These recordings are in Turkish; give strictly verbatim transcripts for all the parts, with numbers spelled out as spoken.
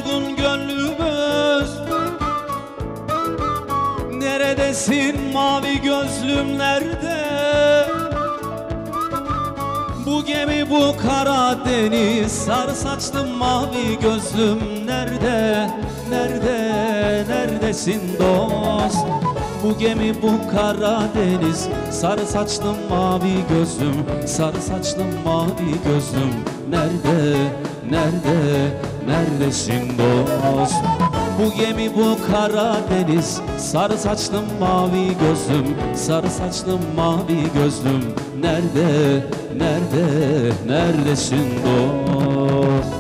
vurdun gönlümüz. Neredesin mavi gözlüm nerede? Bu gemi bu Karadeniz, sarı saçlım mavi gözlüm nerede? Nerede, neredesin dost? Bu gemi bu Karadeniz, sarı saçlım mavi gözlüm, sarı saçlım mavi gözlüm nerede? Nerede, neredesin dost? Bu gemi bu Karadeniz, sarı saçlım mavi gözlüm, sarı saçlım mavi gözlüm nerede, nerede, neredesin dost?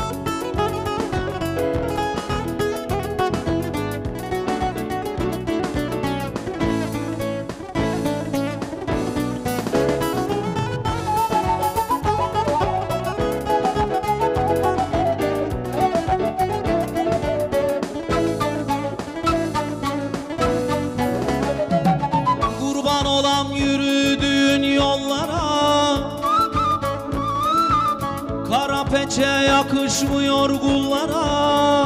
Peçe yakışmıyor kullara.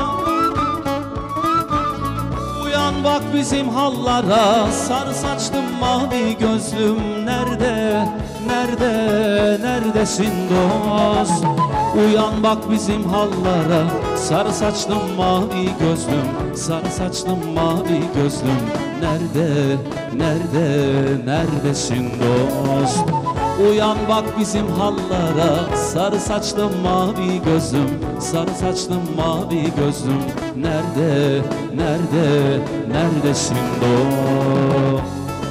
Uyan bak bizim hallara, sarı saçlım mavi gözlüm nerede? Nerede, neredesin dost? Uyan bak bizim hallara, sarı saçlım mavi gözlüm, sarı saçlım mavi gözlüm nerede? Nerede, neredesin dost? Uyan bak bizim hallara, sarı saçlım mavi gözlüm, sarı saçlım mavi gözlüm nerede, nerede, neredesin dost?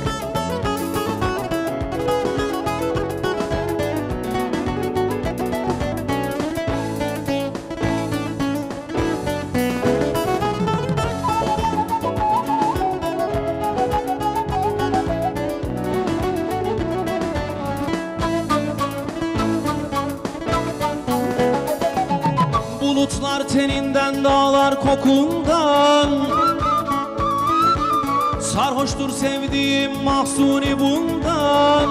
Bulutlar teninden, dağlar kokundan, sarhoştur sevdiğim mahzuni bundan.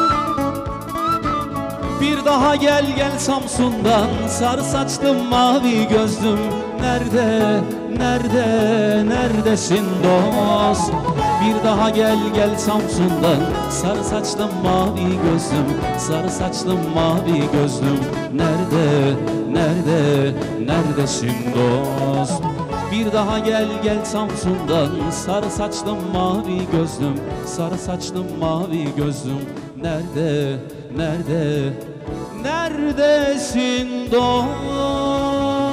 Bir daha gel gel Samsun'dan, sarı saçlım mavi gözlüm nerede, nerede, neredesin dost? Bir daha gel gel Samsun'dan, sarı saçlım mavi gözlüm, sarı saçlım mavi gözlüm nerede, nerede, neredesin dost? Bir daha gel gel Samsun'dan, sarı saçlım mavi gözlüm, sarı saçlım mavi gözlüm nerede, nerede, neredesin dost?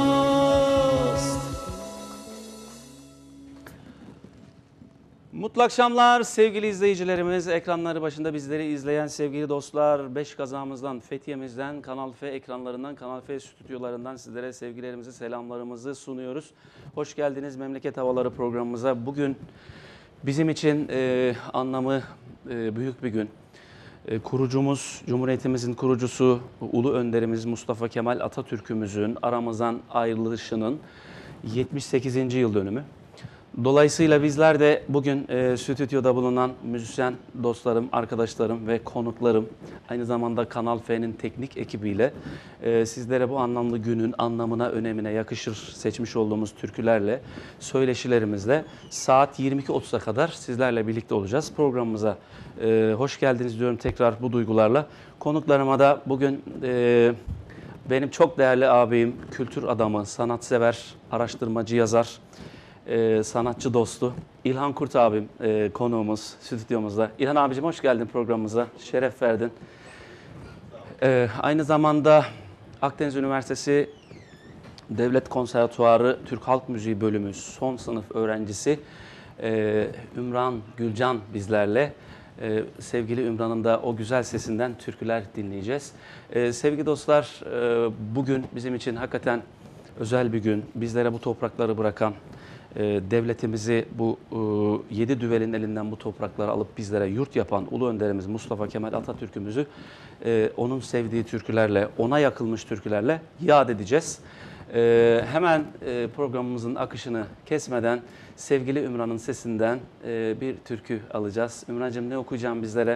Mutlu akşamlar sevgili izleyicilerimiz, ekranları başında bizleri izleyen sevgili dostlar. Beş kazamızdan, Fethiye'mizden, Kanal F ekranlarından, Kanal F stüdyolarından sizlere sevgilerimizi, selamlarımızı sunuyoruz. Hoş geldiniz Memleket Havaları programımıza. Bugün bizim için e, anlamı e, büyük bir gün. E, kurucumuz, Cumhuriyetimizin kurucusu, Ulu Önderimiz Mustafa Kemal Atatürk'ümüzün aramızdan ayrılışının yetmiş sekizinci yıl dönümü. Dolayısıyla bizler de bugün e, stüdyoda bulunan müzisyen dostlarım, arkadaşlarım ve konuklarım, aynı zamanda Kanal F'nin teknik ekibiyle e, sizlere bu anlamlı günün anlamına, önemine yakışır seçmiş olduğumuz türkülerle, söyleşilerimizle saat yirmi iki otuz'a kadar sizlerle birlikte olacağız. Programımıza e, hoş geldiniz diyorum tekrar bu duygularla. Konuklarıma da bugün e, benim çok değerli abim, kültür adamı, sanatsever, araştırmacı, yazar, Ee, sanatçı dostu İlhan Kurt abim e, konuğumuz stüdyomuzda. İlhan abicim hoş geldin programımıza, şeref verdin. Ee, aynı zamanda Akdeniz Üniversitesi Devlet Konservatuarı Türk Halk Müziği bölümü son sınıf öğrencisi e, Ümran Gülcan bizlerle. Ee, sevgili Ümran'ın da o güzel sesinden türküler dinleyeceğiz. Ee, sevgili dostlar, e, bugün bizim için hakikaten özel bir gün. Bizlere bu toprakları bırakan, devletimizi bu yedi düvelin elinden bu toprakları alıp bizlere yurt yapan Ulu Önderimiz Mustafa Kemal Atatürk'ümüzü onun sevdiği türkülerle, ona yakılmış türkülerle yad edeceğiz. Hemen programımızın akışını kesmeden sevgili Ümran'ın sesinden bir türkü alacağız. Ümran'cığım ne okuyacağım bizlere?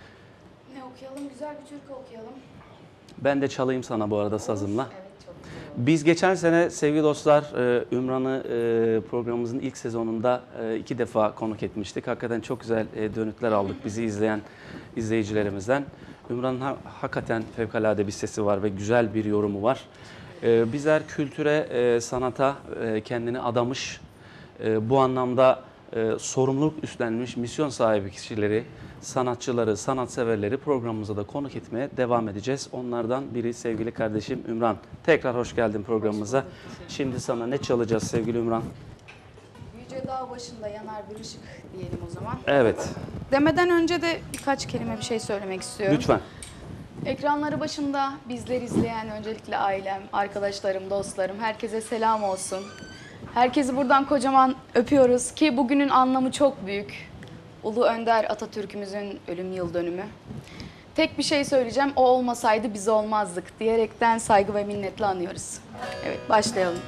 Ne okuyalım? Güzel bir türkü okuyalım. Ben de çalayım sana bu arada Olur. sazımla. Evet, çok güzel Biz geçen sene sevgili dostlar e, Ümran'ı e, programımızın ilk sezonunda e, iki defa konuk etmiştik. Hakikaten çok güzel e, dönütler aldık bizi izleyen izleyicilerimizden. Ümran'ın ha hakikaten fevkalade bir sesi var ve güzel bir yorumu var. E, bizler kültüre, e, sanata e, kendini adamış, e, bu anlamda e, sorumluluk üstlenmiş misyon sahibi kişileri, sanatçıları, sanatseverleri programımıza da konuk etmeye devam edeceğiz. Onlardan biri sevgili kardeşim Ümran. Tekrar hoş geldin programımıza. Şimdi sana ne çalacağız sevgili Ümran? Yüce dağ başında yanar bir ışık diyelim o zaman. Evet. Demeden önce de birkaç kelime bir şey söylemek istiyorum. Lütfen. Ekranları başında bizleri izleyen öncelikle ailem, arkadaşlarım, dostlarım, herkese selam olsun. Herkesi buradan kocaman öpüyoruz ki bugünün anlamı çok büyük. Ulu Önder Atatürk'ümüzün ölüm yıl dönümü. Tek bir şey söyleyeceğim, o olmasaydı biz olmazdık diyerekten saygı ve minnetle anıyoruz. Evet, başlayalım.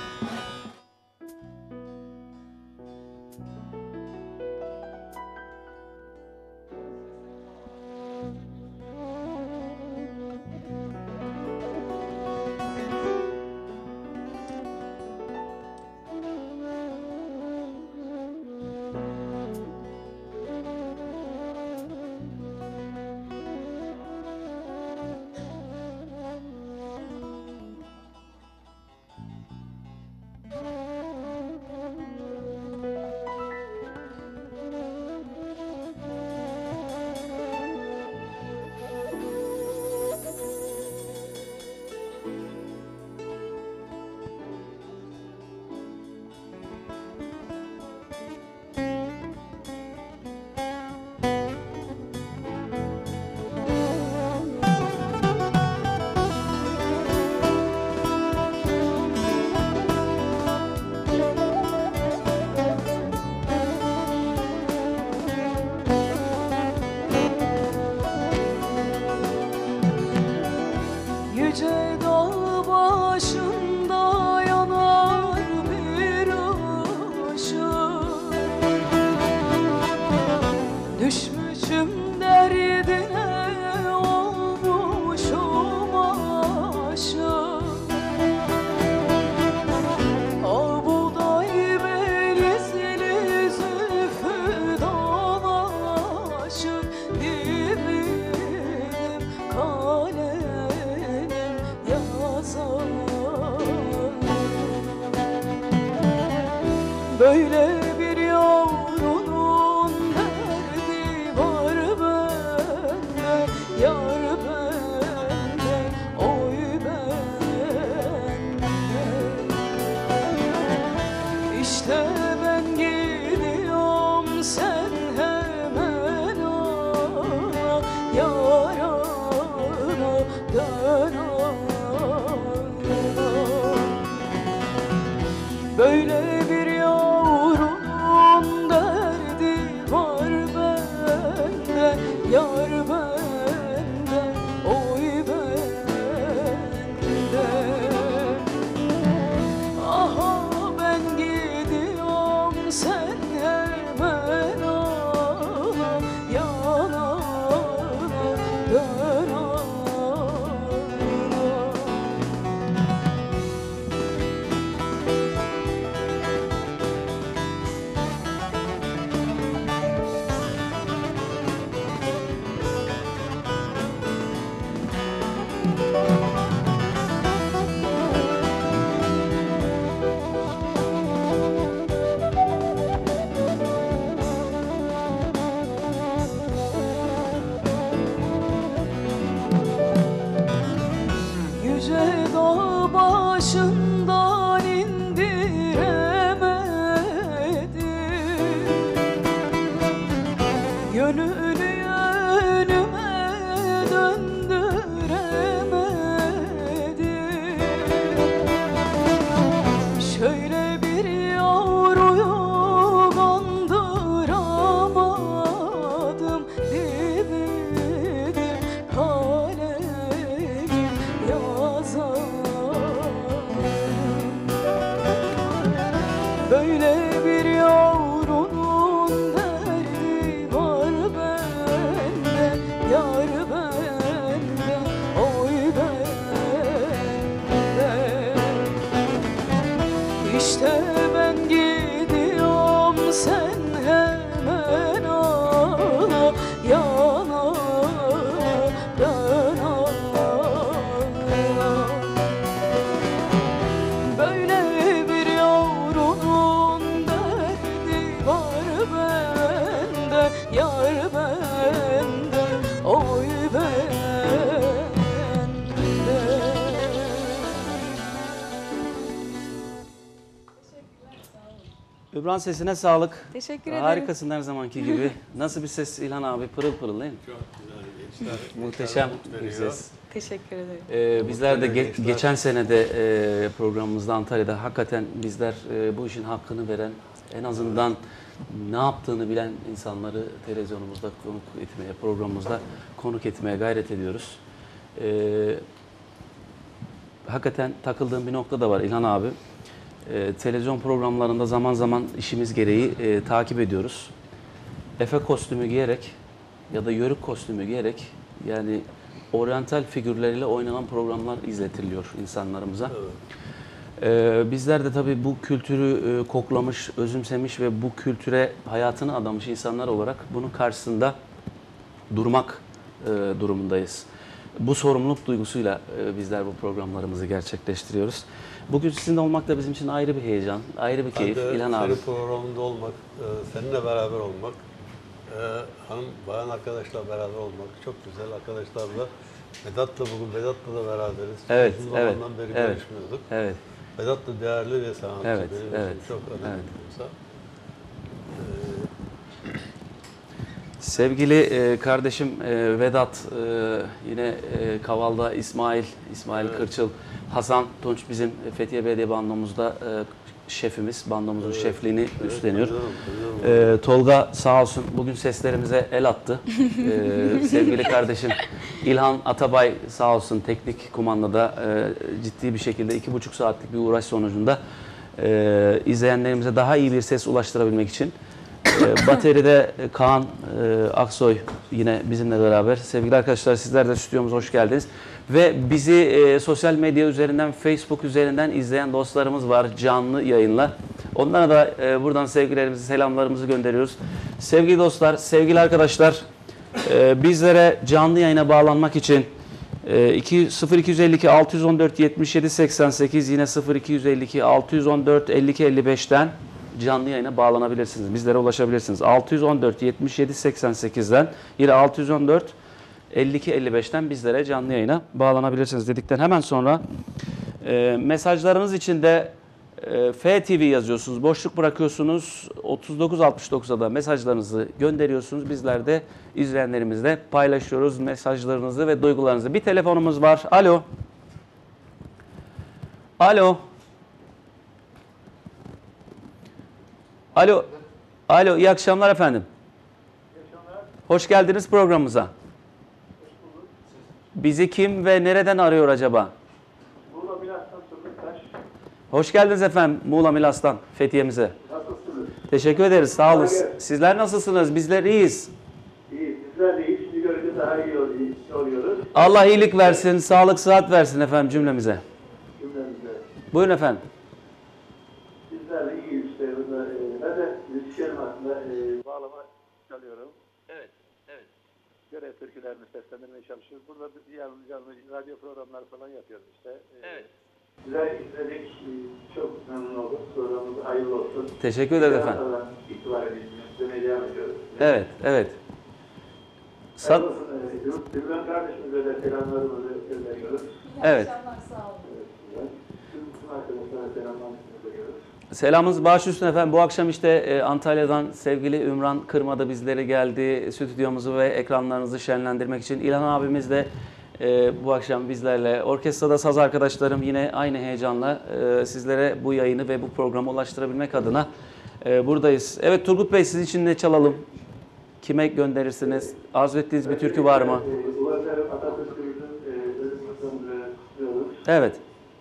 Böyle bir yavrunun derdi var bende, yar bende, oy bende. İşte ben gidiyorum, sen hemen ana, yar ana, dön ana. Böyle bir yavrunun derdi var bende, yar bende, oy bende. Aha ben gidiyorum, sen hemen ana, yana dön ana. Yüce dağ başından indiremedim, yönünü yönüme döndüremedim. Şöyle bir yavruyu kandıramadım, dibidir kalemim yazarım. Böyle bir yavrunun derdi var bende, yar bende, oy bende. işte ben gidiyorum, sen hemen ağla, yana dön ağla. Böyle bir yavrunun derdi var bende, yar bende, oy bende. Ümran, sesine sağlık. Teşekkür ederim. Harikasın her zamanki gibi. Nasıl bir ses İlhan abi? Pırıl pırıl değil mi? Çok güzel gençler. Muhteşem Gençler bir mut veriyor. ses. Teşekkür ederim. Ee, bizler de ge- gençler. geçen sene de e, programımızda Antalya'da hakikaten bizler e, bu işin hakkını veren, en azından ne yaptığını bilen insanları televizyonumuzda konuk etmeye, programımızda konuk etmeye gayret ediyoruz. Ee, hakikaten takıldığım bir nokta da var İlhan abi. Ee, televizyon programlarında zaman zaman işimiz gereği e, takip ediyoruz. Efe kostümü giyerek ya da yörük kostümü giyerek, yani oryantal figürleriyle oynanan programlar izletiliyor insanlarımıza. Ee, bizler de tabii bu kültürü e, koklamış, özümsemiş ve bu kültüre hayatını adamış insanlar olarak bunun karşısında durmak e, durumundayız. Bu sorumluluk duygusuyla e, bizler bu programlarımızı gerçekleştiriyoruz. Bugün sizinle olmak da bizim için ayrı bir heyecan, ayrı bir keyif. Ben de İlhan abi. senin programında olmak, e, seninle beraber olmak, e, hanım, bayan arkadaşla beraber olmak çok güzel. Arkadaşlarla, Vedat'la bugün Vedat'la da beraberiz. Evet, Uzun evet, zamandan beri evet. görüşmüyorduk. Evet. Vedat da değerli ve sanatçı. Evet, Benim evet, için çok önemli evet. bir insan. Sevgili e, kardeşim e, Vedat, e, yine e, Kaval'da İsmail, İsmail Evet. Kırçıl, Hasan Tunç bizim Fethiye Belediye bandomuzda e, şefimiz, bandomuzun Evet, şefliğini evet, üstleniyor. biliyorum, biliyorum. E, Tolga sağ olsun bugün seslerimize el attı. E, sevgili kardeşim İlhan Atabay sağ olsun teknik kumandada e, ciddi bir şekilde iki buçuk saatlik bir uğraş sonucunda e, izleyenlerimize daha iyi bir ses ulaştırabilmek için. E, Bateride Kaan e, Aksoy yine bizimle beraber. Sevgili arkadaşlar, sizler de stüdyomuza hoş geldiniz. Ve bizi e, sosyal medya üzerinden, Facebook üzerinden izleyen dostlarımız var canlı yayınla. Onlara da e, buradan sevgilerimizi, selamlarımızı gönderiyoruz. Sevgili dostlar, sevgili arkadaşlar, e, bizlere canlı yayına bağlanmak için e, sıfır iki yüz elli iki altı yüz on dört yetmiş yedi seksen sekiz, yine sıfır iki yüz elli iki altı yüz on dört elli iki elli beşten canlı yayına bağlanabilirsiniz. Bizlere ulaşabilirsiniz. altı yüz on dört yetmiş yedi seksen sekizden, yine altı yüz on dört elli iki elli beşten bizlere canlı yayına bağlanabilirsiniz dedikten hemen sonra e, mesajlarınız için de e, F T V yazıyorsunuz. Boşluk bırakıyorsunuz. otuz dokuz altmış dokuzda da mesajlarınızı gönderiyorsunuz. Bizler de izleyenlerimizle paylaşıyoruz mesajlarınızı ve duygularınızı. Bir telefonumuz var. Alo. Alo. Alo. Alo, iyi akşamlar efendim. İyi akşamlar. Hoş geldiniz programımıza. Hoş bulduk. Bizi kim ve nereden arıyor acaba? Muğla Milas'tan Turgut'taş. Hoş geldiniz efendim Muğla Milas'tan Fethiye'mize. Nasılsınız? Teşekkür ederiz, sağ olun. Sizler nasılsınız? Bizler iyiyiz. İyi. Bizler de iyi. Şimdi görünce daha iyi ol- oluyoruz. Allah iyilik versin, sağlık, sıhhat versin efendim cümlemize. Cümlemizde. Buyurun efendim. Bizler de iyiyiz işte. Burada, e, ben de müzisyenim aslında. E, bağlama çalıyorum. Evet, evet. Görev türkülerini seslendirmeye çalışıyoruz. Burada bir canlı, canlı radyo programları falan yapıyoruz işte. E, Evet. Güzel izledik. E, Çok memnun olduk. Programımız hayırlı olsun. Teşekkür ederiz efendim. Biraz sonra itibaren izlemeye devam ediyoruz. Evet, evet. Sa- Hayırlı olsun. E, Ümran kardeşimize de selamlarımızı gönderiyoruz. evet. Tüm arkadaşlara selamlarımızı veriyoruz. Selamınız baş üstüne efendim. Bu akşam işte e, Antalya'dan sevgili Ümran Kırma'da bizlere geldi. Stüdyomuzu ve ekranlarınızı şenlendirmek için. İlhan abimiz de e, bu akşam bizlerle. Orkestrada saz arkadaşlarım yine aynı heyecanla e, sizlere bu yayını ve bu programı ulaştırabilmek adına e, buradayız. Evet Turgut Bey, siz için ne çalalım? Kime gönderirsiniz? Arzu ettiğiniz bir türkü var mı? Ee, Ulaşlarım Atatürk'ümüzün e, ölüm kutlamını kutluyoruz. Evet.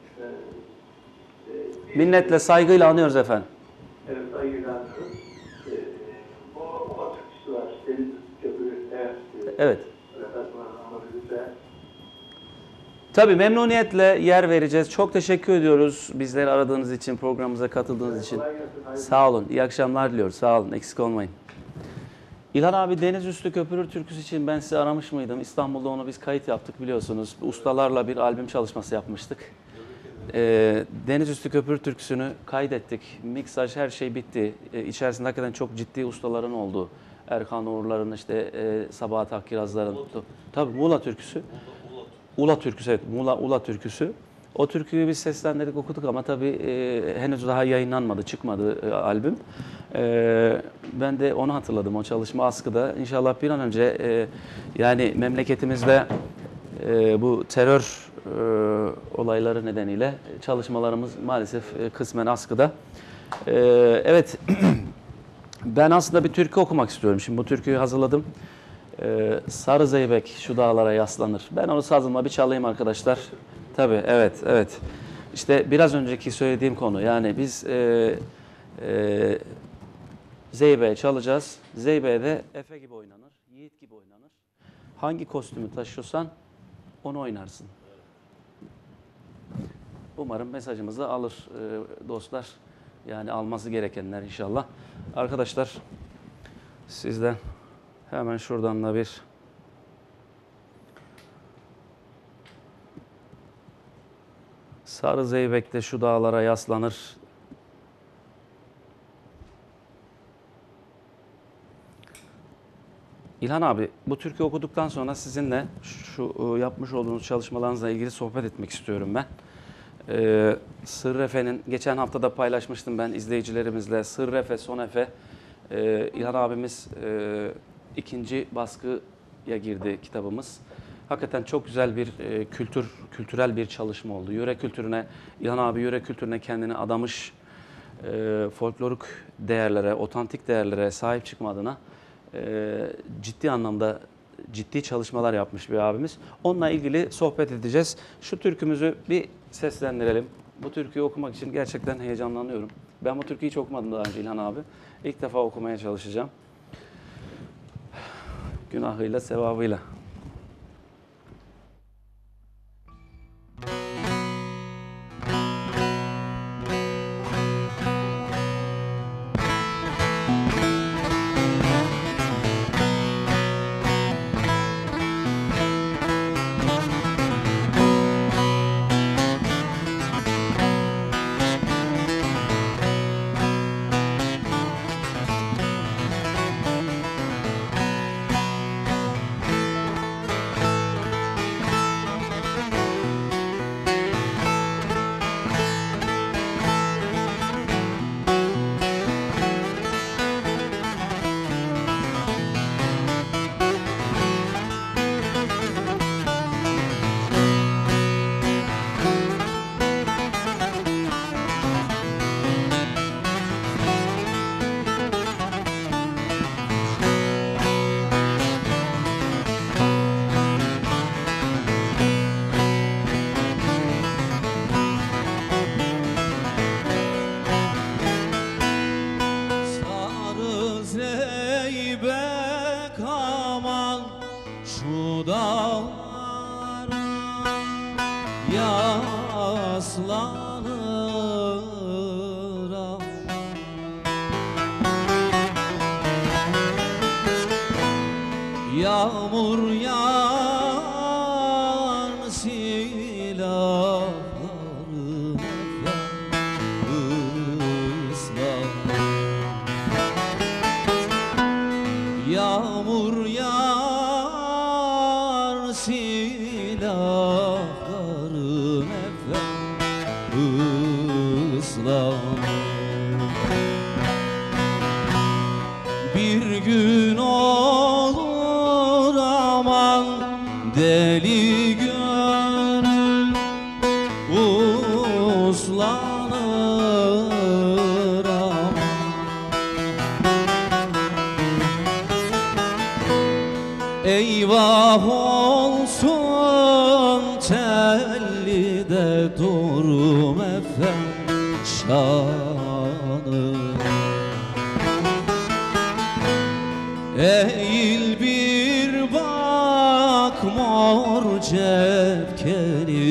Ee, e, Minnetle, saygıyla anıyoruz efendim. Evet, saygıyla anıyoruz. Ee, o, o türküsü var. Deniz Köprü eğer e, Evet. repertuarını alabilirse. Tabii memnuniyetle yer vereceğiz. Çok teşekkür ediyoruz bizleri aradığınız için, programımıza katıldığınız için. Kolay gelsin. Hayırlı Sağ olun. İyi akşamlar diliyoruz. Sağ olun. Eksik olmayın. İlhan abi Deniz Üstü Köpürür türküsü için ben sizi aramış mıydım? İstanbul'da onu biz kayıt yaptık biliyorsunuz. Ustalarla bir albüm çalışması yapmıştık. Ee, Deniz Üstü Köpürür türküsünü kaydettik. Miksaj her şey bitti. Ee, içerisinde hakikaten çok ciddi ustaların olduğu. Erkan Uğurların, işte e, Sabahat Akkirazların. Tabii Muğla türküsü. Ula türküsü, evet. Muğla Ula türküsü. O türküyü biz seslendirdik, okuduk ama tabii e, henüz daha yayınlanmadı, çıkmadı e, albüm. E, ben de onu hatırladım, o çalışma askıda. İnşallah bir an önce e, yani memleketimizde e, bu terör e, olayları nedeniyle çalışmalarımız maalesef e, kısmen askıda. E, evet, ben aslında bir türkü okumak istiyorum. Şimdi bu türküyü hazırladım. Ee, Sarı Zeybek şu dağlara yaslanır. Ben onu sazımla bir çalayım arkadaşlar. Tabii, evet, evet. İşte biraz önceki söylediğim konu. Yani biz e, e, Zeybek'e çalacağız. Zeybek'de Efe gibi oynanır, Yiğit gibi oynanır. Hangi kostümü taşıyorsan onu oynarsın. Umarım mesajımızı alır e, dostlar. Yani alması gerekenler inşallah. Arkadaşlar sizden hemen şuradan da bir Sarı Zeybek'te şu dağlara yaslanır. İlhan abi, bu türkü okuduktan sonra sizinle şu yapmış olduğunuz çalışmalarınızla ilgili sohbet etmek istiyorum ben. Ee, Sırrı Efe'nin, geçen hafta da paylaşmıştım ben izleyicilerimizle. Sırrı Efe, Son Efe. Ee, İlhan abimiz e, ikinci baskıya girdi kitabımız. Hakikaten çok güzel bir e, kültür, kültürel bir çalışma oldu. Yöre kültürüne, İlhan abi yöre kültürüne kendini adamış, e, folklorik değerlere, otantik değerlere sahip çıkma adına e, ciddi anlamda ciddi çalışmalar yapmış bir abimiz. Onunla ilgili sohbet edeceğiz. Şu türkümüzü bir seslendirelim. Bu türküyü okumak için gerçekten heyecanlanıyorum. Ben bu türküyü hiç okumadım daha önce İlhan abi. İlk defa okumaya çalışacağım. Günahıyla, sevabıyla. Sarı zeybek aman şu dağlara yaslanır ah. Yağmur yağar silahlarım ıslanır. Yağmur yağar silahlarım efendim ıslanır. Bir gün olur aman deli gönül uslanır aman. Eyvah olsun telli de durum efendim şanı. Eğil bir bak mor cepkeli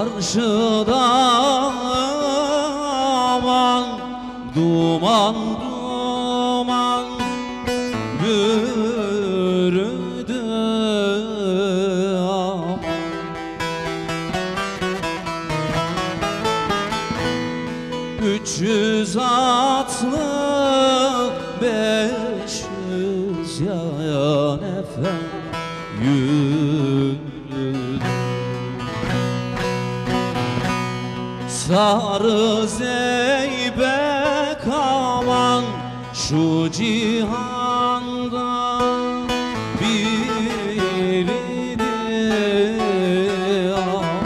Karşıda aman duman duman bürüdü aman. Üç yüz atlı beş yüz yayan efendim yürüdü. Sarı zeybek aman şu cihanda biriydi aman.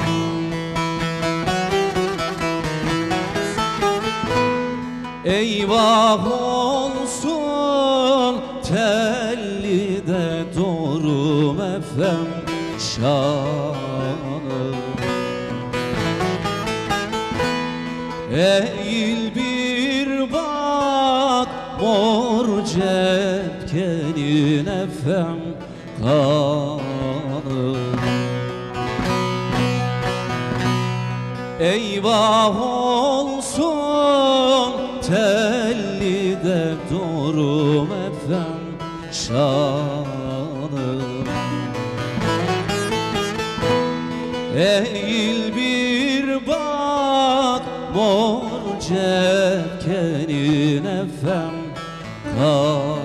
Eyvah olsun telli de doğru efem şanı. Eğil bir bak mor cepkenin efem kanı. Eyvah olsun telli de doğru efem şanı. Eğil bir bak mor cepkenin efem kanı.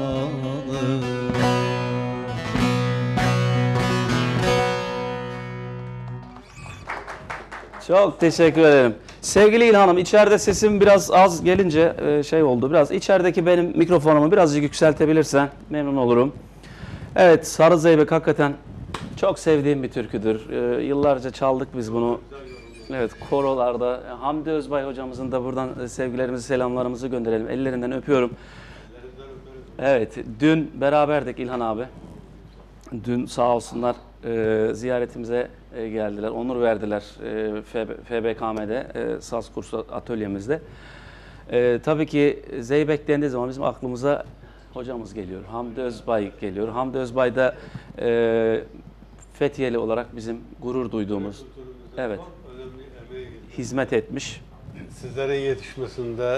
Çok teşekkür ederim. Sevgili İlhan'ım, içeride sesim biraz az gelince e, şey oldu. Biraz içerideki benim mikrofonumu birazcık yükseltebilirsen memnun olurum. Evet, Sarı Zeybek hakikaten çok sevdiğim bir türküdür. E, yıllarca çaldık biz bunu. Evet, korolarda. Hamdi Özbay hocamızın da buradan sevgilerimizi, selamlarımızı gönderelim. Ellerinden öpüyorum. Evet, dün beraberdik İlhan abi. Dün sağ olsunlar e, ziyaretimize e, geldiler, onur verdiler e, F B K M'de, e, saz kursu atölyemizde. E, tabii ki Zeybek dendiği zaman bizim aklımıza hocamız geliyor, Hamdi Özbay geliyor. Hamdi Özbay da e, Fethiyeli olarak bizim gurur duyduğumuz, evet, hizmet etmiş. Sizlerin yetişmesinde,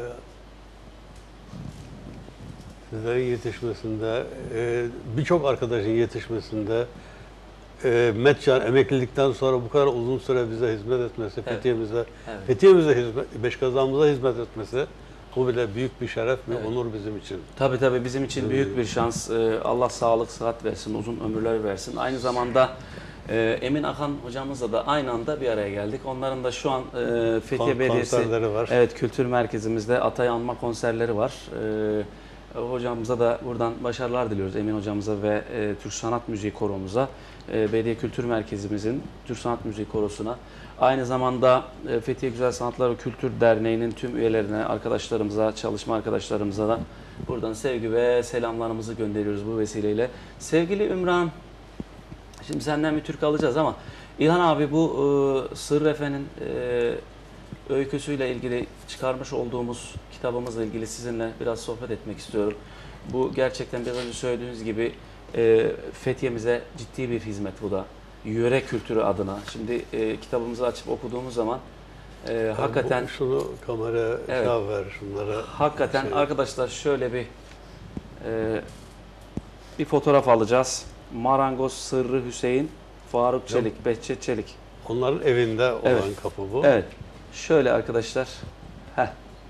e, sizlerin yetişmesinde, e, birçok arkadaşın yetişmesinde, e, Metcan emeklilikten sonra bu kadar uzun süre bize hizmet etmesi, evet. Fethiye'mize, evet. Fethiye'mize hizmet, Beşkazağımıza hizmet etmesi, bu bile büyük bir şeref ve evet. onur bizim için. Tabii tabii bizim için büyük bir şans. E, Allah sağlık, sıhhat versin, uzun ömürler versin. Aynı zamanda Ee, Emin Akan hocamızla da aynı anda bir araya geldik. Onların da şu an e, Fethiye Belediyesi var. Evet, kültür merkezimizde Atay Anma konserleri var. Ee, hocamıza da buradan başarılar diliyoruz. Emin hocamıza ve e, Türk Sanat Müziği Koromuza, e, Belediye Kültür Merkezimizin Türk Sanat Müziği Korosu'na, aynı zamanda e, Fethiye Güzel Sanatlar ve Kültür Derneği'nin tüm üyelerine, arkadaşlarımıza, çalışma arkadaşlarımıza da buradan sevgi ve selamlarımızı gönderiyoruz bu vesileyle. Sevgili Ümran, şimdi senden bir türkü alacağız ama İlhan abi, bu e, Sırrı Efe'nin e, öyküsüyle ilgili çıkarmış olduğumuz kitabımızla ilgili sizinle biraz sohbet etmek istiyorum. Bu gerçekten biraz önce söylediğiniz gibi e, Fethiye'mize ciddi bir hizmet bu da. Yöre kültürü adına. Şimdi e, kitabımızı açıp okuduğumuz zaman e, yani hakikaten... Bu, şunu kameraya evet, şey ver şunlara. Hakikaten şey. Arkadaşlar şöyle bir e, bir fotoğraf alacağız. Marangoz Sırrı Hüseyin, Faruk Çelik, ya, Behçet Çelik. Onların evinde olan evet. kapı bu. Evet. Şöyle arkadaşlar. Heh.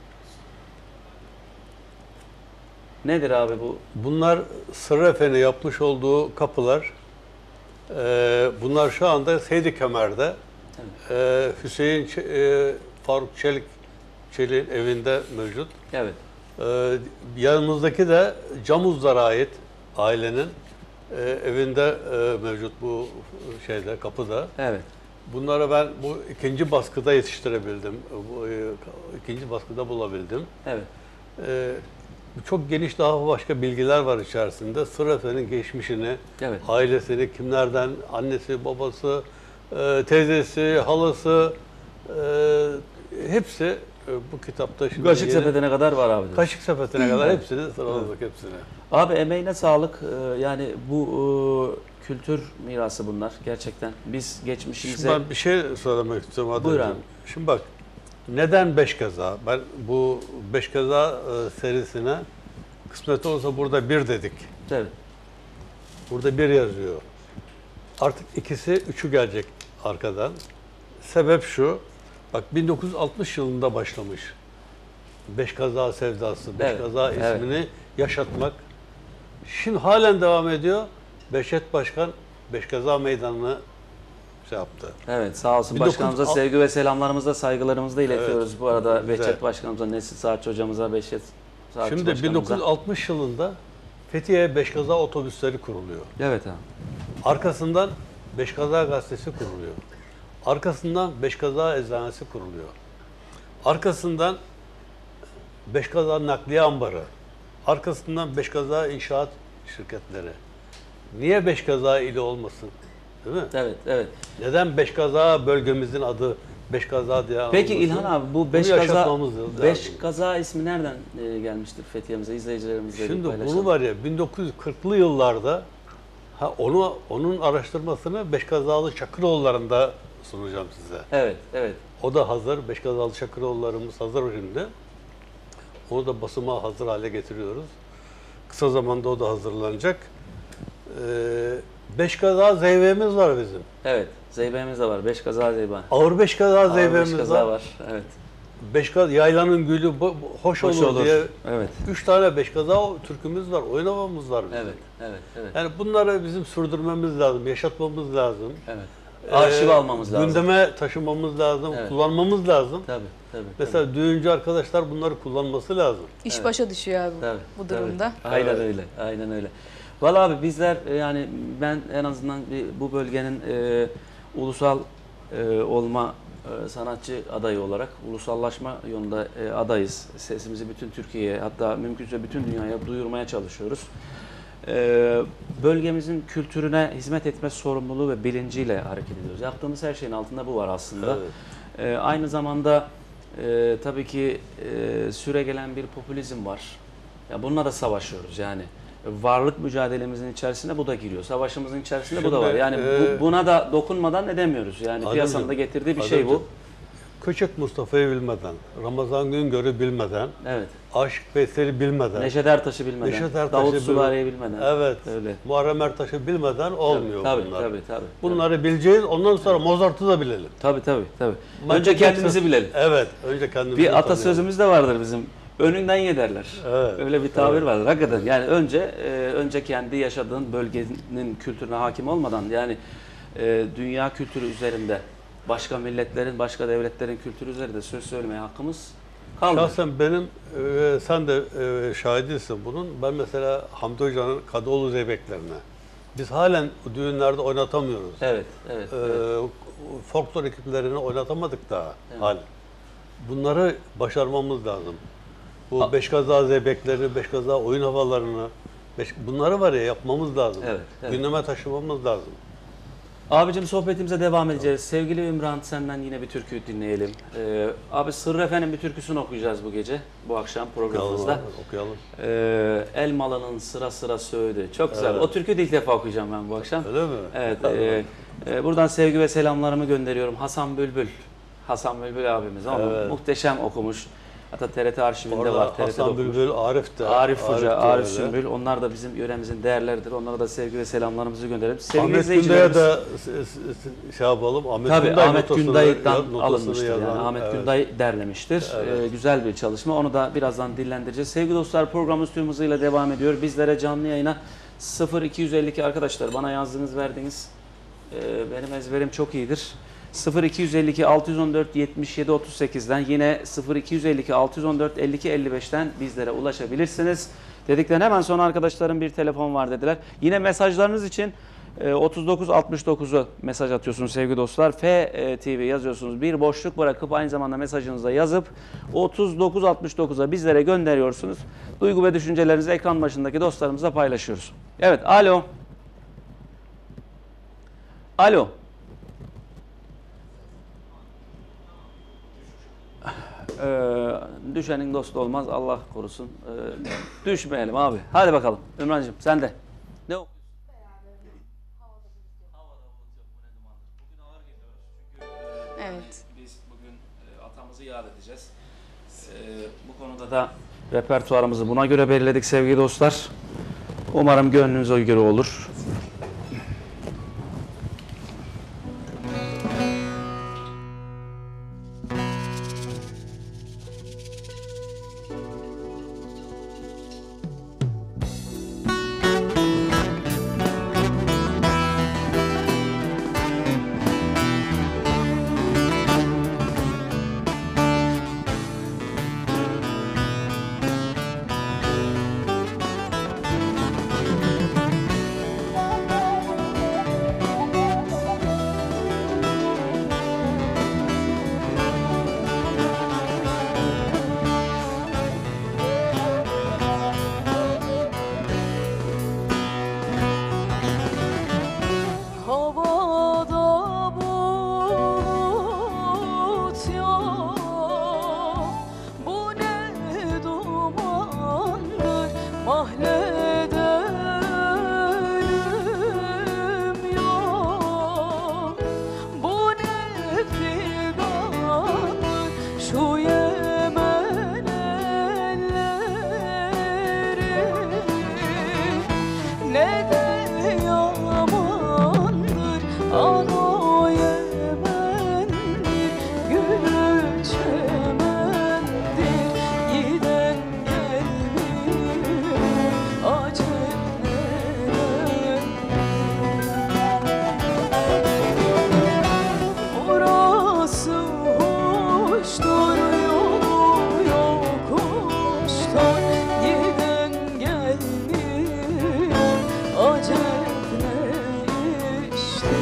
Nedir abi bu? Bunlar Sırrı Efe'nin yapmış olduğu kapılar. Ee, bunlar şu anda Seydi Kemer'de. Evet. Ee, Hüseyin Ç e, Faruk Çelik Çelik'in evinde mevcut. Evet. Ee, yanımızdaki de Camuzlar'a ait ailenin e, evinde e, mevcut bu şeyde, kapıda. Evet. Bunları ben bu ikinci baskıda yetiştirebildim. Bu e, ikinci baskıda bulabildim. Evet. Ee, Çok geniş daha başka bilgiler var içerisinde. Sırrı Efe'nin geçmişini, evet, ailesini, kimlerden, annesi, babası, teyzesi, halası, hepsi e, bu kitapta şimdi Kaşık yeni- sepetine kadar var abi. diyor. Kaşık sepetine kadar hepsini sıraladık hepsini. Abi emeğine sağlık. Ee, Yani bu e, kültür mirası bunlar gerçekten. Biz geçmişimize... Şimdi ben bir şey söylemek istiyorum Ademciğim. Buyur abi. Şimdi bak, neden beş kaza? Ben bu beş kaza e, serisine kısmet olsa burada bir dedik. Evet. Burada bir yazıyor. Artık ikisi, üçü gelecek arkadan. Sebep şu, bak bin dokuz yüz altmış yılında başlamış. Beş kaza sevdası, beş Evet, kaza evet. ismini yaşatmak. Şimdi halen devam ediyor. Behçet Başkan beş kaza meydanını şey yaptı. Evet, sağ olsun bin dokuz yüz başkanımıza alt- sevgi ve selamlarımızı da saygılarımızı da iletiyoruz. Evet, Bu arada güzel. Behçet Başkanımıza, Nesil Saatçi hocamıza, Behçet Saatçi Şimdi başkanımıza. bin dokuz yüz altmış yılında Fethiye beş kaza otobüsleri kuruluyor. Evet abi. Arkasından beş kaza gazetesi kuruluyor. Arkasından beş kaza eczanesi kuruluyor. Arkasından beş kaza nakliye ambarı. Arkasından beş kaza inşaat şirketleri. Niye beş kaza ili olmasın? Değil mi? Evet, evet. Neden beş kaza bölgemizin adı beş kaza diye Peki anılmasın? İlhan abi bu Bunu beş kaza yaşatmamız lazım. beş kaza ismi nereden e, gelmiştir Fethiye'mize, izleyicilerimizle Şimdi paylaşalım. bunu var ya bin dokuz yüz kırklı yıllarda ha onu onun araştırmasını beş kazalı Çakıroğulları'nda sunacağım size. Evet, evet. O da hazır. Beş kazalı Çakıroğullarımız hazır şimdi. Onu da basıma hazır hale getiriyoruz. Kısa zamanda o da hazırlanacak. Ee, beş kaza zeyvemiz var bizim. Evet, zeybemiz de var. Beş kaza zeyba. Ağır beş kaza Ağır beş zeyvemiz kaza var. var. Evet. Beş kaza yaylanın gülü bu- bu- hoş, Hoş olur, olur. diye. Evet. Üç tane beş kaza türkümüz var. Oynamamız var bizim. Evet, evet, evet. Yani bunları bizim sürdürmemiz lazım, yaşatmamız lazım. Evet. Arşiv Ee, almamız lazım. Gündeme taşımamız lazım, Evet. kullanmamız lazım. Tabii, tabii. Mesela düğüncü arkadaşlar bunları kullanması lazım. İş Evet. başa düşüyor abi Tabii, bu tabii. durumda. Aynen Evet. öyle. Aynen öyle. Vallahi abi bizler e, yani ben en azından bir, bu bölgenin e, ulusal e, olma e, sanatçı adayı olarak ulusallaşma yolunda e, adayız. Sesimizi bütün Türkiye'ye hatta mümkünse bütün dünyaya duyurmaya çalışıyoruz. E, bölgemizin kültürüne hizmet etme sorumluluğu ve bilinciyle hareket ediyoruz. Yaptığımız her şeyin altında bu var aslında. Evet. E, aynı zamanda e, tabii ki e, süregelen bir popülizm var. Ya bununla da savaşıyoruz yani. Varlık mücadelemizin içerisine bu da giriyor. Savaşımızın içerisinde bu da Şimdi, var. Yani e, bu, buna da dokunmadan edemiyoruz. Yani Ademciğim, piyasanın da getirdiği bir şey bu. Ademciğim, Köçek Mustafa'yı bilmeden, Ramazan Güngör'ü bilmeden, Evet. Aşık Veysel'i bilmeden, Neşet Ertaş'ı bilmeden, Neşet Ertaş'ı Davut bilmeden- Sulari'yi bilmeden. evet, Öyle. Muharrem Ertaş'ı bilmeden olmuyor tabii, bunlar. tabii, tabii, Bunları bileceğiz, ondan sonra Mozart'ı da bilelim. Tabii tabii tabii. Michael Önce kendimizi Jackson- bilelim. Evet, önce kendimizi Bir tanıyalım. atasözümüz de vardır bizim. Önünden ye derler. Evet, Öyle bir tabir evet. vardır. Hakikaten yani önce e, önce kendi yaşadığın bölgenin kültürüne hakim olmadan yani e, dünya kültürü üzerinde başka milletlerin, başka devletlerin kültürü üzerinde söz söylemeye hakkımız kalmıyor. Şahsen benim, e, sen de e, şahidisin bunun. Ben mesela Hamdi Hoca'nın Kadıoğlu Zeybeklerine, biz halen düğünlerde oynatamıyoruz. Evet, evet. Ee, evet. folklor ekiplerini oynatamadık daha Evet. halen. Bunları başarmamız lazım. Bu A- beş kaza zeybekleri, beş kaza oyun havalarını, beş, bunları var ya yapmamız lazım. Evet, evet. Gündeme taşımamız lazım. Abicim sohbetimize devam edeceğiz. Sevgili Ümran senden yine bir türkü dinleyelim. Ee, abi Sırrı Efe'nin bir türküsünü okuyacağız bu gece, bu akşam programımızda. Okuyalım. Ee, Elmalı'nın sıra sıra söğüdü. Çok güzel. Evet. O türküyü de ilk defa okuyacağım ben bu akşam. Öyle mi? Evet. Tamam. e, e, buradan sevgi ve selamlarımı gönderiyorum. Hasan Bülbül. Hasan Bülbül abimiz. Onu Evet. muhteşem okumuş. Hatta T R T arşivinde Orada var. T R T'de Hasan okumuş. Bülbül, Arif de. Arif Hoca, de Arif öyle. Sümbül. Onlar da bizim yöremizin değerleridir. Onlara da sevgi ve selamlarımızı gönderelim. Sevgili Ahmet Günday'a izleyicilerimiz. da s- s- şey yapalım. Ahmet Tabii Günday Ahmet notasını- Günday'dan notasını alınmıştır. Yani yazan, Ahmet evet. Günday derlemiştir. Evet. Ee, güzel bir çalışma. Onu da birazdan dillendireceğiz. Sevgili dostlar programımız tüm hızıyla devam ediyor. Bizlere canlı yayına sıfır iki yüz elli iki arkadaşlar bana yazdığınız verdiğiniz e, benim ezberim çok iyidir. sıfır iki yüz elli iki altı yüz on dört yetmiş yedi otuz sekizden yine sıfır iki yüz elli iki altı yüz on dört elli iki elli beşten bizlere ulaşabilirsiniz. Dedikten hemen sonra arkadaşlarım bir telefon var dediler. Yine mesajlarınız için e, otuz dokuz altmış dokuzu mesaj atıyorsunuz sevgili dostlar. F T V yazıyorsunuz. Bir boşluk bırakıp aynı zamanda mesajınızı da yazıp otuz dokuz altmış dokuza bizlere gönderiyorsunuz. Duygu ve düşüncelerinizi ekran başındaki dostlarımızla paylaşıyoruz. Evet, alo. Alo. Ee, düşenin dostu olmaz, Allah korusun. Ee, düşmeyelim abi. Hadi bakalım. Ümrancığım sen de. Ne okuyorsun? Evet. Biz bugün e, atamızı yad edeceğiz. E, bu konuda da repertuarımızı buna göre belirledik sevgili dostlar. Umarım gönlünüze göre olur. Havada bulut yok, bu ne dumandır, mahallede ölüm yok, bu ne figandır, şu Yemen elleri, ne de yamandır ano Yemen'dir, gülü çemendir, giden gelmiyor acep neler. Orası hoştur, yolu yokuştur, giden gelmiyor acep ne işte.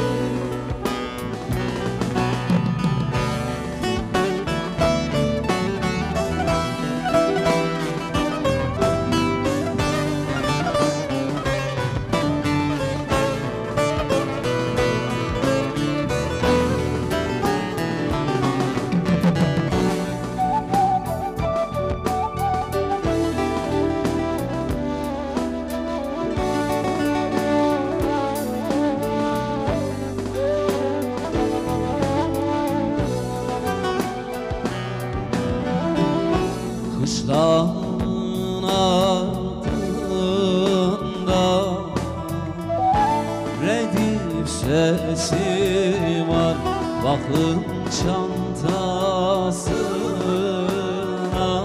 Kışlağın ardında redif sesi var, bakın çantasına.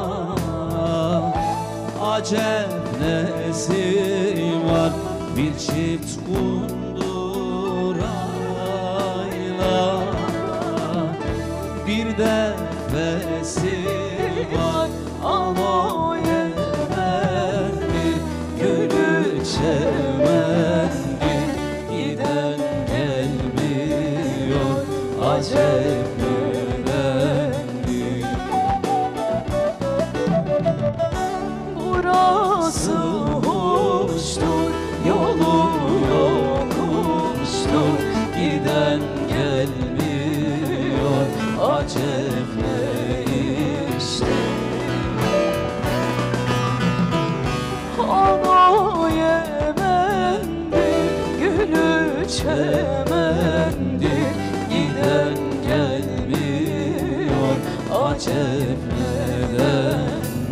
Acep nesi var, bir çift kundurayla, bir de nefesi var, ama Yemen'dir, gülü çemendir, giden gelmiyor acep nedendir. Burası hoştur, yolu yokuştur, Giden gelmiyor acep ne işte. ano Yemen'dir, gülü çemendir, Giden gelmiyor acep neden.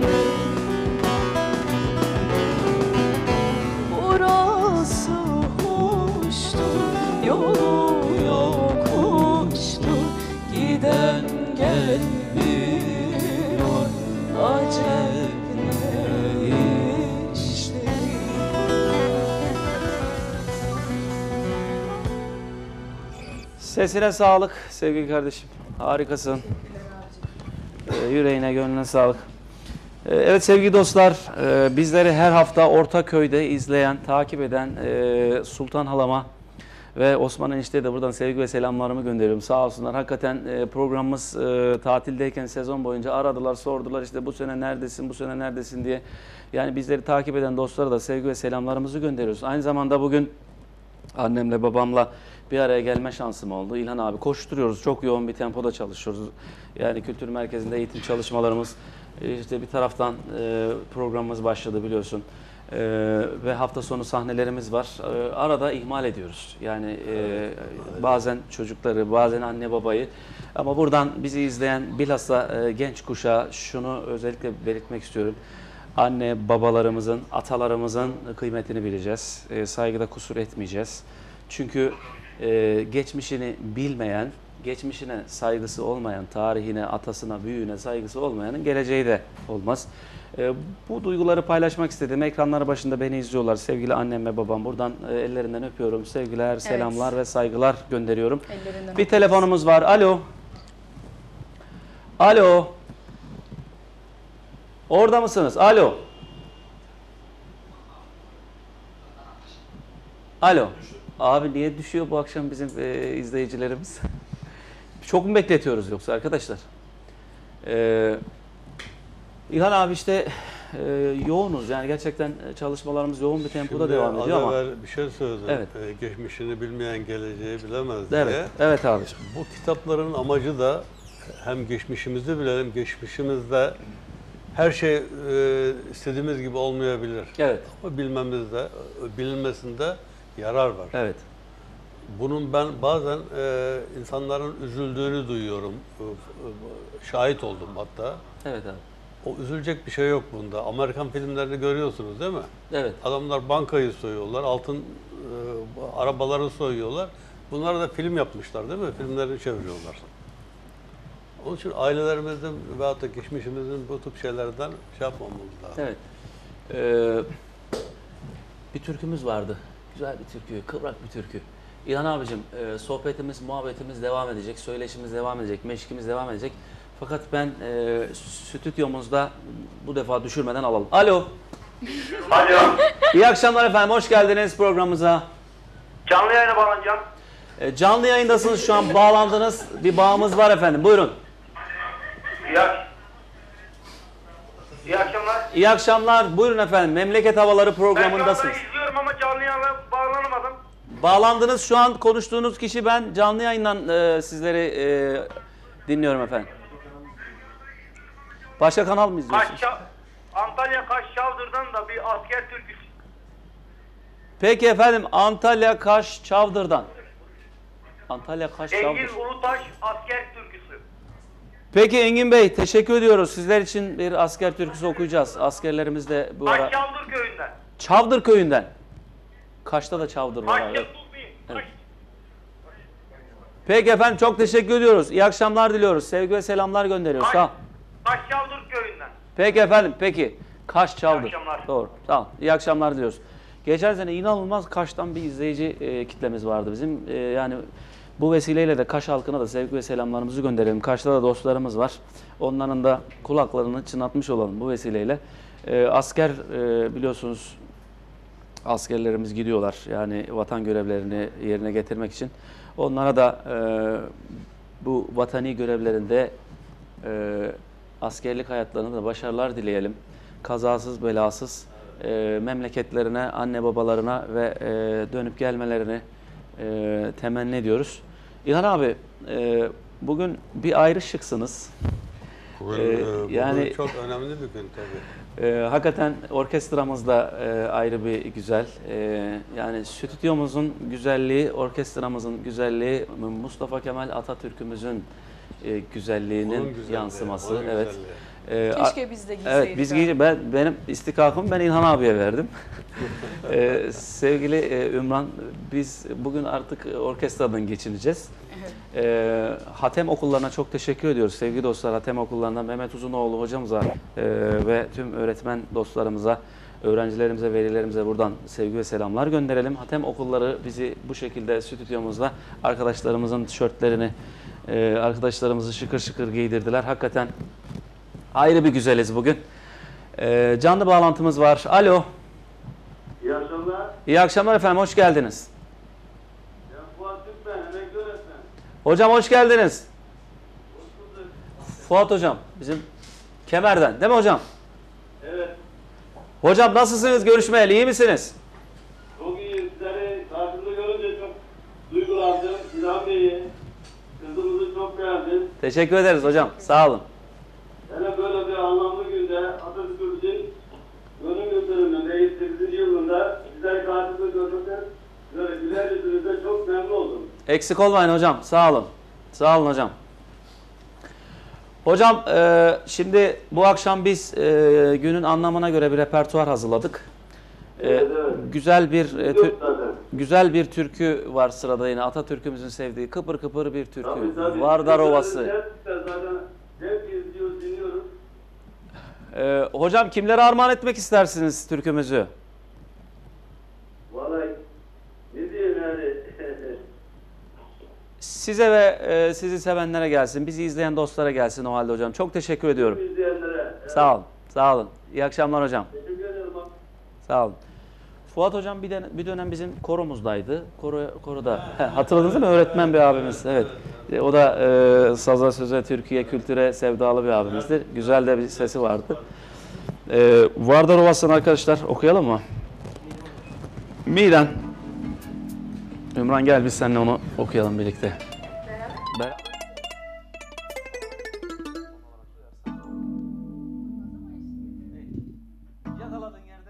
burası hoştur, yolu yokuştur, giden gelmiyor acep ne işte. Sesine sağlık sevgili kardeşim. Harikasın. Ee, yüreğine, gönlüne sağlık. Ee, evet sevgili dostlar, e, bizleri her hafta Ortaköy'de izleyen, takip eden e, Sultan Halama ve Osman Enişte'ye de buradan sevgi ve selamlarımı gönderiyorum. Sağ olsunlar. Hakikaten e, programımız e, tatildeyken sezon boyunca aradılar, sordular işte bu sene neredesin, bu sene neredesin diye. Yani bizleri takip eden dostlara da sevgi ve selamlarımızı gönderiyoruz. Aynı zamanda bugün annemle babamla bir araya gelme şansım oldu. İlhan abi koşturuyoruz. Çok yoğun bir tempoda çalışıyoruz. Yani kültür merkezinde eğitim çalışmalarımız, işte bir taraftan e, programımız başladı biliyorsun. E, ve hafta sonu sahnelerimiz var. E, arada ihmal ediyoruz. Yani e, bazen çocukları, bazen anne babayı. Ama buradan bizi izleyen bilhassa e, genç kuşağa şunu özellikle belirtmek istiyorum. Anne babalarımızın, atalarımızın kıymetini bileceğiz. E, saygıda kusur etmeyeceğiz. Çünkü e, geçmişini bilmeyen, geçmişine saygısı olmayan, tarihine, atasına, büyüğüne saygısı olmayanın geleceği de olmaz. E, bu duyguları paylaşmak istedim. Ekranları başında beni izliyorlar. Sevgili annem ve babam. Buradan e, ellerinden öpüyorum. Sevgiler, selamlar ve saygılar gönderiyorum. Ellerinden Bir telefonumuz var. Alo. Alo. Orada mısınız? Alo. Alo. Abi niye düşüyor bu akşam bizim e, izleyicilerimiz? Çok mu bekletiyoruz yoksa arkadaşlar? Ee, İlhan abi işte e, yoğunuz yani gerçekten çalışmalarımız yoğun bir tempoda Şimdi devam ediyor az ama. evvel bir şey söyledim. Evet. Ee, geçmişini bilmeyen geleceği bilemez Evet, diye. evet abiciğim. Bu kitapların amacı da hem geçmişimizi bilelim, geçmişimizde her şey e, istediğimiz gibi olmayabilir. Evet, Ama bilmemizde, bilinmesinde yarar var. evet. Bunun ben bazen e, insanların üzüldüğünü duyuyorum. E, e, şahit oldum hatta. Evet abi. O üzülecek bir şey yok bunda. Amerikan filmlerini görüyorsunuz değil mi? Evet. Adamlar bankayı soyuyorlar, altın e, arabaları soyuyorlar. Bunlar da film yapmışlar değil mi? Filmlerini çeviriyorlar. Onun için ailelerimizin veyahut da geçmişimizin bu tip şeylerden şey yapmamamız lazım. Evet. Ee, bir türkümüz vardı. Güzel bir türkü, kıvrak bir türkü. İlhan abicim, e, sohbetimiz, muhabbetimiz devam edecek, söyleşimiz devam edecek, meşkimiz devam edecek. Fakat ben e, stüdyomuzda bu defa düşürmeden alalım. Alo. Alo. İyi akşamlar efendim, hoş geldiniz programımıza. Canlı yayına bağlanacağım. E, canlı yayındasınız şu an, bağlandınız. Bir bağımız var efendim, buyurun. İyi, ak- İyi akşamlar. İyi akşamlar, buyurun efendim. Memleket Havaları Ben şu anda programındasınız. izliyorum ama canlı yayına bağlanamadım. Bağlandınız, şu an konuştuğunuz kişi ben. Canlı yayından e, sizleri e, dinliyorum efendim. Başka kanal mı izliyorsunuz? Kaş, Antalya Kaş Şavdır'dan da bir asker türküsü. Peki efendim, Antalya Kaş Çavdır'dan. Antalya Kaş Çavdır. Engin Ulutaş asker türküsü. Peki Engin Bey, teşekkür ediyoruz. Sizler için bir asker türküsü okuyacağız. Askerlerimiz de bu ara... Kaş Şavdır köyünden. Çavdır köyünden. Kaş'ta da Çavdır var. Kaş abi. Şavdır Evet. Peki efendim, çok teşekkür ediyoruz. İyi akşamlar diliyoruz. Sevgi ve selamlar gönderiyoruz. Sağ ol. Kaş Şavdır köyünden. Peki efendim, peki. Kaş Çavdır. İyi akşamlar. Doğru. Sağ ol. İyi akşamlar diliyoruz. Geçen sene inanılmaz Kaş'tan bir izleyici e, kitlemiz vardı bizim. E, yani bu vesileyle de Kaş halkına da sevgi ve selamlarımızı gönderelim. Kaş'ta da dostlarımız var. Onların da kulaklarını çınlatmış olalım bu vesileyle. E, asker e, biliyorsunuz, askerlerimiz gidiyorlar. Yani vatan görevlerini yerine getirmek için. Onlara da e, bu vatani görevlerinde e, askerlik hayatlarında da başarılar dileyelim. Kazasız belasız e, memleketlerine, anne babalarına ve e, dönüp gelmelerini e, temenni ediyoruz. İlhan abi, e, bugün bir ayrı şıksınız. Bugün, Ee, e, bugün yani- çok önemli bir gün tabii. E, hakikaten orkestramız da e, ayrı bir güzel. E, yani stüdyomuzun güzelliği, orkestramızın güzelliği, Mustafa Kemal Atatürk'ümüzün e, güzelliğinin Onun güzelliği, yansıması. onun Evet. güzelliği. E, a- Keşke biz de giyseydik. Evet, biz ha. giy- ben benim istikakımı ben İlhan abiye verdim. Ee, sevgili e, Ümran, biz bugün artık orkestradan geçineceğiz. Evet. Ee, Hatem okullarına çok teşekkür ediyoruz sevgili dostlar. Hatem okullarından Mehmet Uzunoğlu hocamıza e, ve tüm öğretmen dostlarımıza, öğrencilerimize, velilerimize buradan sevgi ve selamlar gönderelim. Hatem okulları bizi bu şekilde stüdyomuzda arkadaşlarımızın tişörtlerini, e, arkadaşlarımızı şıkır şıkır giydirdiler. Hakikaten ayrı bir güzeliz bugün. Ee, canlı bağlantımız var. Alo. İyi akşamlar. İyi akşamlar efendim. Hoş geldiniz. Ben Fuat Türk ben, emekli öğretmen. Hocam hoş geldiniz. Fuat hocam. Bizim Kemer'den. Değil mi hocam? Evet, Hocam nasılsınız görüşmeyeli? İyi misiniz? çok iyi. Sizleri karşımda görünce çok duygulandım. Teşekkür ederiz hocam. Sağ olun. Hele böyle bir anlamlı günde Atatürk'ün gönül gösteriminde yetmiş sekizinci yılında güzel karşılığı görmekten böyle güzel yüzünüzde çok memnun oldum. Eksik olmayın hocam. Sağ olun. Sağ olun hocam. Hocam e, şimdi bu akşam biz e, günün anlamına göre bir repertuar hazırladık. E, Evet, evet. Güzel bir e, tür- Yok zaten. güzel bir türkü var sırada yine. Atatürk'ümüzün sevdiği kıpır kıpır bir türkü. Tabii, tabii. Vardar Ovası. Hep zaten hep izliyoruz, dinliyoruz. E, hocam kimlere armağan etmek istersiniz türkümüzü? Vallahi ne diyeyim yani. Size ve e, sizi sevenlere gelsin. Bizi izleyen dostlara gelsin o halde hocam. Çok teşekkür ediyorum. İzleyenlere. Evet. Sağ olun. Sağ olun. İyi akşamlar hocam. Teşekkür ederim. Sağ olun. Fuat hocam bir, den- bir dönem bizim koromuzdaydı. Koro, koroda. He, hatırladınız mı? Öğretmen bir abimiz. Evet. E, O da e, saza, söze, türküye, kültüre sevdalı bir abimizdir. Güzel de bir sesi vardı. E, Vardar Ovası'nı arkadaşlar okuyalım mı? Miden. Ümran gel biz seninle onu okuyalım birlikte. Beraber. Yakaladığın yerde.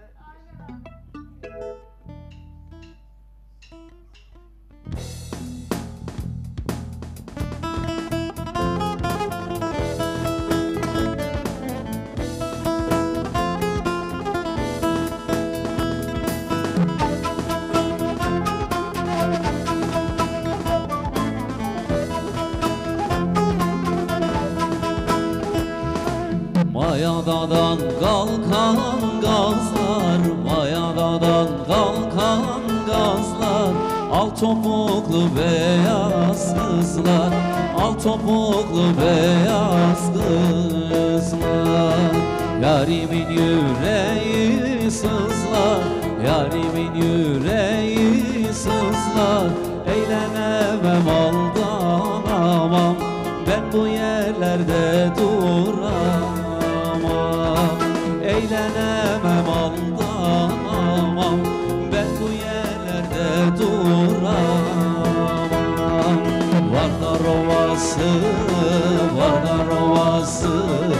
Mayadadan kalkan gazlar, mayadadan kalkan gazlar, al topuklu beyaz kızlar, al topuklu beyaz kızlar. Yarimin yüreği sızlar, yarimin yüreği sızlar. Eğlenemem aldanamam, ben bu yerlerde duramam. Eğlenemem aldanamam, ben bu yerlerde duramam. Vardar Ovası, Vardar Ovası,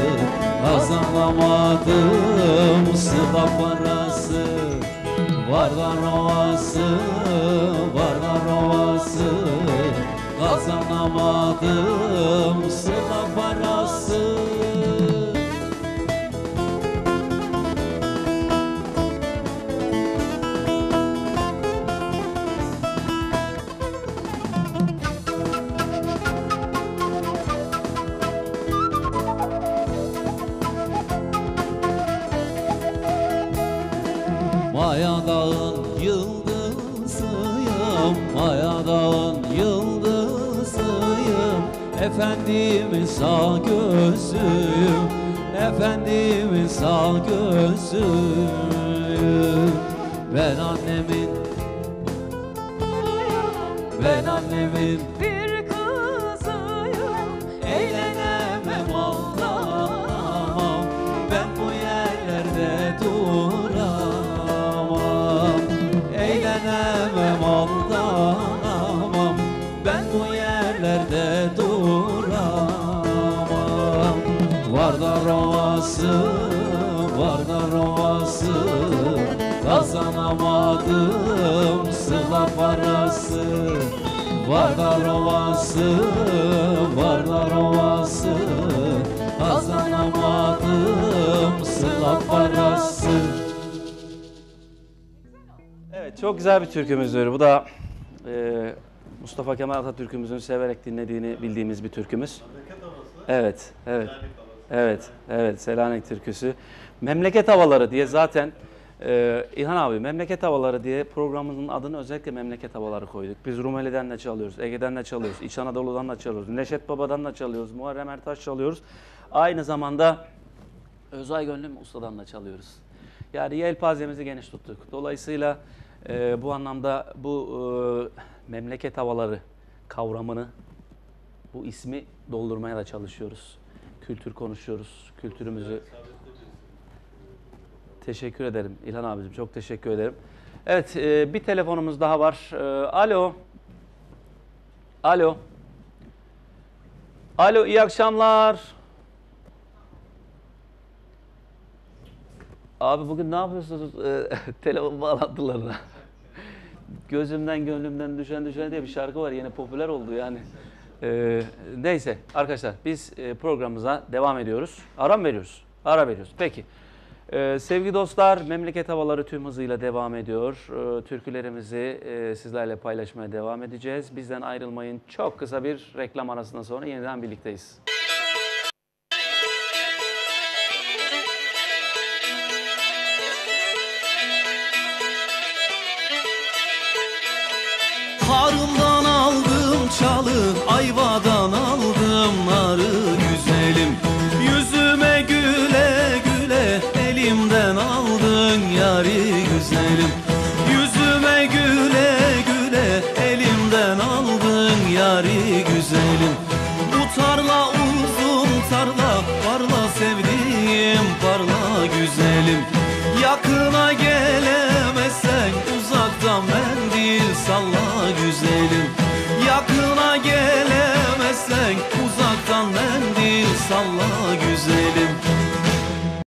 kazanamadım sıla parası. Vardar Ovası, Vardar Ovası, kazanamadım sıla parası. Maya dağın yıldızıyım, Maya dağın yıldızıyım. Efendimin sağ gözüyüm, Efendimin sağ gözüyüm. Ben annemin, ben annemin Bir kızıyım, eğlenemem aldanamam, ben bu yerlerde duramam. Eğlenemem aldanamam, ben bu yerlerde duramam. Vardar Ovası, Vardar Ovası, kazanamadım sıla parası. Vardar Ovası, Vardar Ovası, kazanamadım sıla parası. Evet, çok güzel bir türkümüzdür. Bu da e, Mustafa Kemal Atatürk'ümüzün severek dinlediğini bildiğimiz bir türkümüz. Evet, evet. Evet, evet. Selanik türküsü. Memleket havaları diye zaten e, İlhan abi memleket havaları diye programımızın adını özellikle memleket havaları koyduk. Biz Rumeli'den de çalıyoruz, Ege'den de çalıyoruz, İç Anadolu'dan da çalıyoruz, Neşet Baba'dan da çalıyoruz, Muharrem Ertaş çalıyoruz. Aynı zamanda Özay Gönlüm Usta'dan da çalıyoruz. Yani yelpazemizi geniş tuttuk. Dolayısıyla e, bu anlamda bu e, memleket havaları kavramını, bu ismi doldurmaya da çalışıyoruz. Kültür konuşuyoruz, kültürümüzü. Teşekkür ederim İlhan abicim, çok teşekkür ederim. Evet, e, bir telefonumuz daha var. E, alo. Alo. Alo, iyi akşamlar. Abi bugün ne yapıyorsunuz e, telefon bağlantılarına? Gözümden gönlümden düşen düşen diye bir şarkı var, yine popüler oldu yani. E, neyse arkadaşlar, biz e, programımıza devam ediyoruz. Ara mı veriyoruz? Ara veriyoruz. Peki. E, sevgili dostlar, memleket havaları tüm hızıyla devam ediyor. E, türkülerimizi e, sizlerle paylaşmaya devam edeceğiz. Bizden ayrılmayın. Çok kısa bir reklam arasından sonra yeniden birlikteyiz. Harımdan aldım çalı, ayvadan aldım narı güzelim. Yüzüme güle güle elimden aldın yari güzelim. Yüzüme güle güle elimden aldın yari güzelim. Bu tarla uzun tarla, parla sevdiğim parla güzelim. Yakına gelemezsen uzaktan mendil salla güzelim. Yakına gelemezsen uzaktan mendil salla güzelim.